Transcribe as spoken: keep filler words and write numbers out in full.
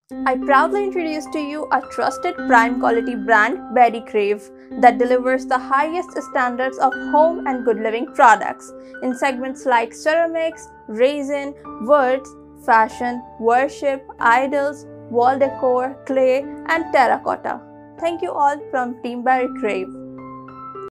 I proudly introduce to you a trusted prime quality brand, Berrycrave, that delivers the highest standards of home and good living products in segments like ceramics, resin, woods, fashion, worship, idols, wall decor, clay, and terracotta. Thank you all from Team Berrycrave.